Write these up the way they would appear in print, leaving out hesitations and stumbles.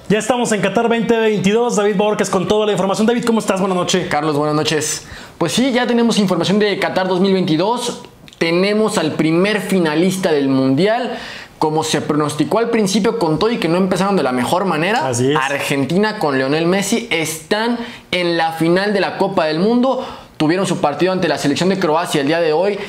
Ya estamos en Qatar 2022. David Borges con toda la información. David, ¿cómo estás? Buenas noches. Carlos, buenas noches. Pues sí, ya tenemos información de Qatar 2022. Tenemos al primer finalista del Mundial. Como se pronosticó al principio con todo y que no empezaron de la mejor manera, Así es. Argentina con Lionel Messi están en la final de la Copa del Mundo. Tuvieron su partido ante la selección de Croacia el día de hoy.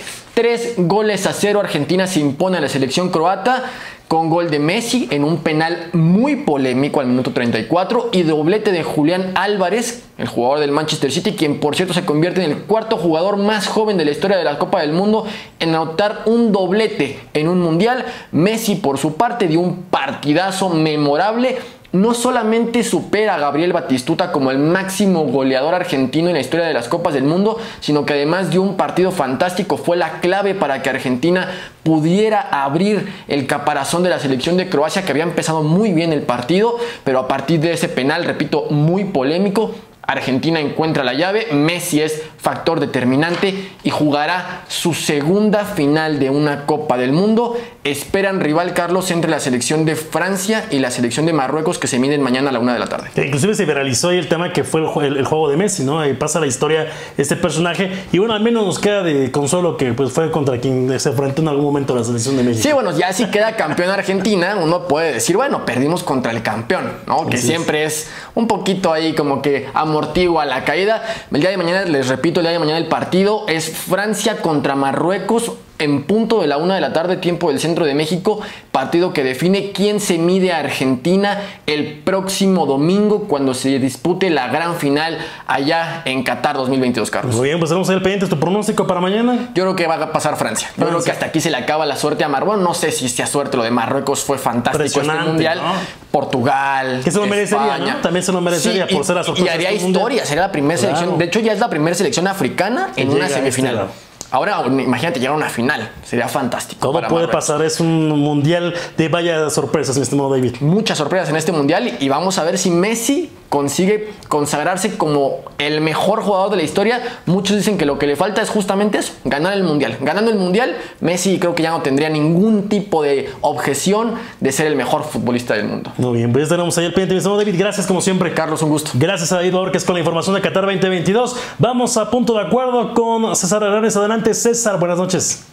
3-0 Argentina se impone a la selección croata con gol de Messi en un penal muy polémico al minuto 34 y doblete de Julián Álvarez, el jugador del Manchester City, quien por cierto se convierte en el cuarto jugador más joven de la historia de la Copa del Mundo en anotar un doblete en un mundial. Messi por su parte dio un partidazo memorable. No solamente supera a Gabriel Batistuta como el máximo goleador argentino en la historia de las Copas del Mundo, sino que además dio un partido fantástico. Fue la clave para que Argentina pudiera abrir el caparazón de la selección de Croacia, que había empezado muy bien el partido, pero a partir de ese penal, repito, muy polémico, Argentina encuentra la llave. Messi es factor determinante y jugará su segunda final de una Copa del Mundo. Esperan rival, Carlos, entre la selección de Francia y la selección de Marruecos, que se miden mañana a la 1 de la tarde. Inclusive se viralizó ahí el tema que fue el juego de Messi, ¿no? Ahí pasa la historia este personaje. Y bueno, al menos nos queda de consuelo que pues fue contra quien se enfrentó en algún momento a la selección de México. Sí, bueno, ya si queda campeón Argentina, uno puede decir, bueno, perdimos contra el campeón, ¿no? Que siempre es un poquito ahí como que amortigua la caída. El día de mañana, les repito, el día de mañana el partido es Francia contra Marruecos en punto de la 1 de la tarde, tiempo del centro de México, partido que define quién se mide a Argentina el próximo domingo cuando se dispute la gran final allá en Qatar 2022, Carlos. Muy bien, pues vamos a ver pendientes. ¿Tu pronóstico para mañana? Yo creo que va a pasar Francia. Yo creo que hasta aquí se le acaba la suerte a Marruecos. No sé si sea suerte, lo de Marruecos fue fantástico este mundial. ¿No? Portugal, que se lo merecería, España, ¿no? También se lo merecería por ser la sorpresa. Y haría historia, sería la primera selección. De hecho, ya es la primera selección africana en una semifinal. Ahora, imagínate llegar a una final. Sería fantástico. Todo puede pasar. Es un mundial de vaya sorpresas, mi estimado David. Muchas sorpresas en este mundial. Y vamos a ver si Messi consigue consagrarse como el mejor jugador de la historia. Muchos dicen que lo que le falta es justamente eso, ganar el mundial. Ganando el mundial, Messi creo que ya no tendría ningún tipo de objeción de ser el mejor futbolista del mundo. Muy bien, pues tenemos ahí el pendiente, mi estimado David. Gracias como siempre. Carlos, un gusto. Gracias a David Borges con la información de Qatar 2022. Vamos a punto de acuerdo con César Hernández. Adelante, César. Buenas noches.